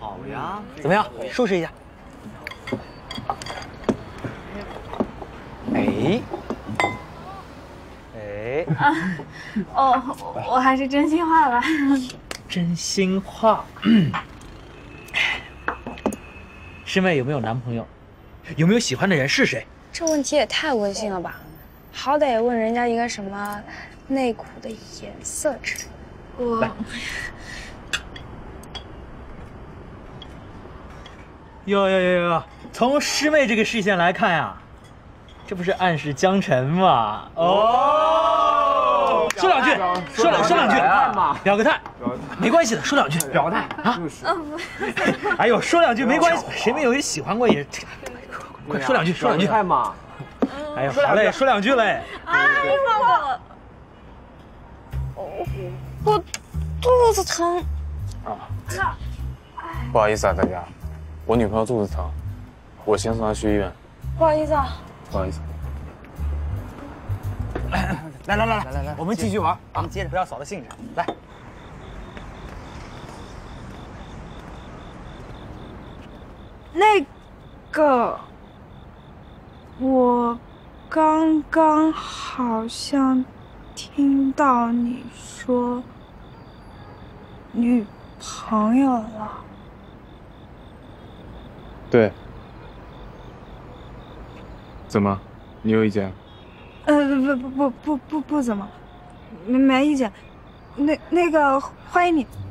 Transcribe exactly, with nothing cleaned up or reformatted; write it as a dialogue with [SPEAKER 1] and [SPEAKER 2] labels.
[SPEAKER 1] 好呀，
[SPEAKER 2] 怎么样？收拾一下。哎，哎，
[SPEAKER 3] 啊，哦，我还是真心话吧。
[SPEAKER 2] 真心话。师妹有没有男朋友？有没有喜欢的人？是谁？
[SPEAKER 4] 这问题也太温馨了吧！好歹也问人家一个什么内裤的颜色之类的。
[SPEAKER 3] 我。
[SPEAKER 2] 哟哟哟哟！从师妹这个视线来看呀，这不是暗示江辰吗？哦，说两句，说两说两句，表个态，没关系的，说两句，表个态啊。哎呦，说两句没关系，谁没有人喜欢过也，快说两句，说两句。
[SPEAKER 1] 嘛。
[SPEAKER 2] 哎呦，好嘞，说两句嘞。
[SPEAKER 3] 哎，放过我！我肚子疼。
[SPEAKER 5] 啊。不好意思啊，大家。我女朋友肚子疼，我先送她去医院。
[SPEAKER 4] 不好意思啊，
[SPEAKER 5] 不好意思。
[SPEAKER 2] 来来来来来来，我们继续玩，我们接着，不要扫了兴致。来，
[SPEAKER 4] 那个，我刚刚好像听到你说女朋友了。
[SPEAKER 5] 对，怎么？你有意见？
[SPEAKER 4] 呃，不不不不不不怎么，没没意见。那那个，欢迎你。